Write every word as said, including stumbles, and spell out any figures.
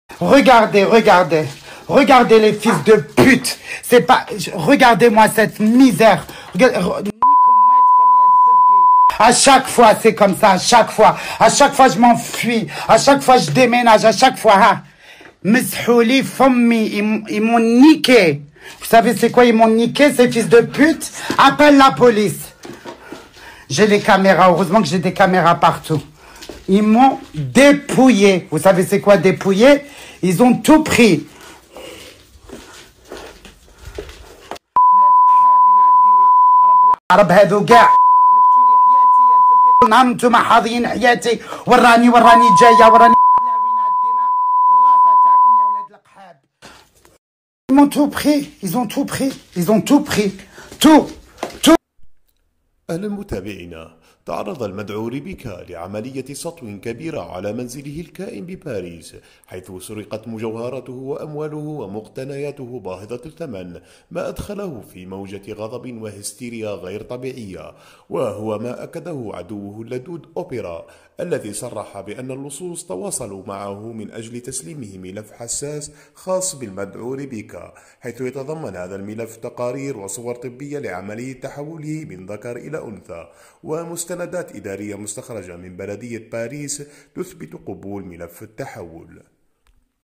Regardez, regardez. Regardez les fils de pute. C'est pas... Regardez-moi cette misère. Regardez... À chaque fois, c'est comme ça. À chaque fois. À chaque fois, je m'enfuis. À chaque fois, je déménage. À chaque fois, hein. Meshouli, Fommi, ils m'ont niqué. Vous savez c'est quoi, ils m'ont niqué, ces fils de pute? Appelle la police. J'ai les caméras. Heureusement que j'ai des caméras partout. Ils m'ont dépouillé. Vous savez c'est quoi dépouillé? Ils ont tout pris. انتم حاضيين حياتي وراني وراني جايه وراني تاعكم يا ولاد القحاب. Ils m'ont tout pris, ils ont tout pris, ils ont tout pris, tout, tout. أهلا متابعينا. تعرض المدعو ريبيكا لعملية سطو كبيرة على منزله الكائن بباريس، حيث سرقت مجوهراته وأمواله ومقتنياته باهظة الثمن، ما أدخله في موجة غضب وهستيريا غير طبيعية، وهو ما أكده عدوه اللدود أوبرا، الذي صرح بأن اللصوص تواصلوا معه من أجل تسليمه ملف حساس خاص بالمدعو ريبيكا، حيث يتضمن هذا الملف تقارير وصور طبية لعملية تحوله من ذكر إلى أنثى، ومستندات إدارية مستخرجة من بلدية باريس تثبت قبول ملف التحول.